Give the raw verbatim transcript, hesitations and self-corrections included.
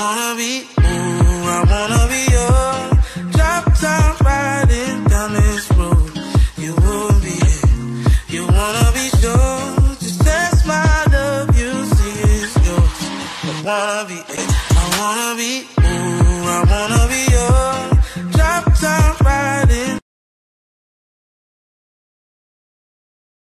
wanna be, ooh, I wanna be yours. Drop top riding down this road. You would be it. You wanna be sure. Just test my love, you see it's yours. I wanna be